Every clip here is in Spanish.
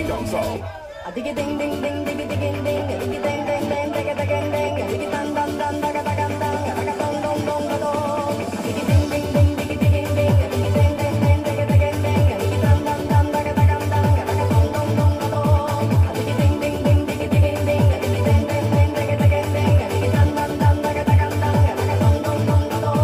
dong song. A diggy ding ding ding diggy digging ding, a diggy ding ding ding diggy digging ding, a diggy dun dun dun dugga dugga dun, a dugga dun dun dun dun dun. A diggy ding ding ding diggy digging ding, a diggy ding ding ding diggy digging ding, a diggy dun dun dun dugga dugga dun, a dugga dun dun dun dun dun. A diggy ding ding ding diggy digging ding, a diggy ding ding ding diggy digging ding, a diggy dun dun dun dugga dugga dun, a dugga dun dun dun dun dun.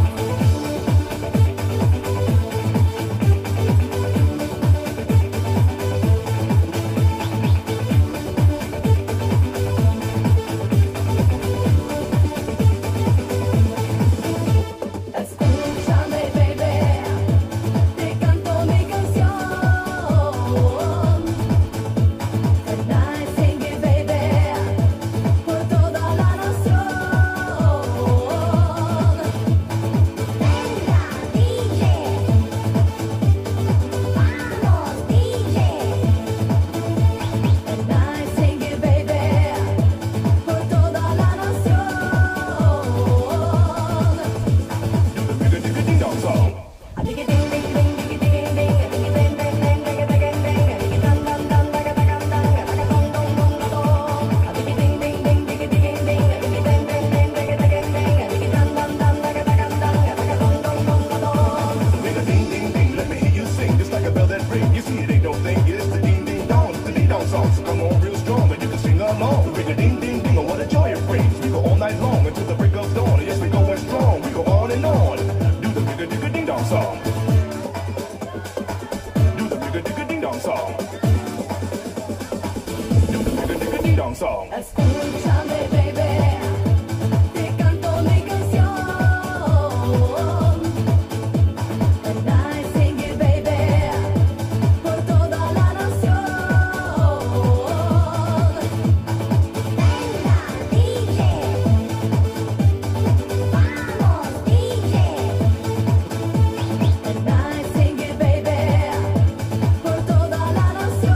Escúchame, baby, te canto mi canción. And I sing it, baby, por toda la nación. Venga, DJ, vamos, DJ. And I sing it, baby, por toda la nación.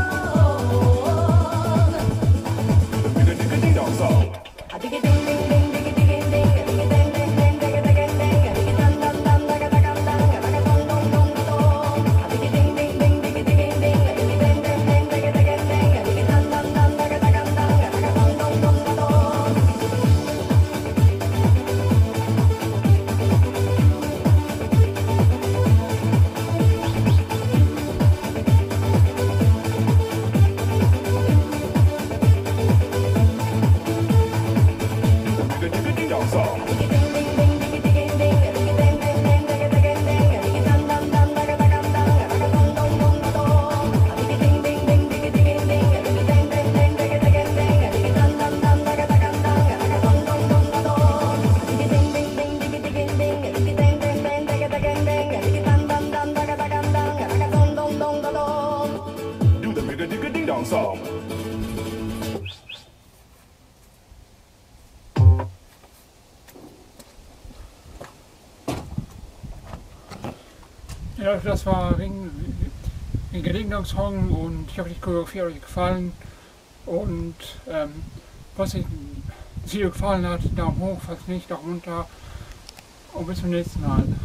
A diggy ding ding ding diggy digging ding, a diggy ding ding ding diggy digging ding, a diggy dun dun dun dugga dugga dun, a dugga dun dun dun dun. A diggy ding ding ding diggy digging ding, a diggy ding ding ding diggy digging ding, a diggy dun dun dun dugga dugga dun, a dugga dun dun dun dun. Ja, das war ein Ding-Dong-Song und ich hoffe, die Choreografie hat euch gefallen. Und falls euch das Video gefallen hat, Daumen hoch, falls nicht, Daumen runter. Und bis zum nächsten Mal.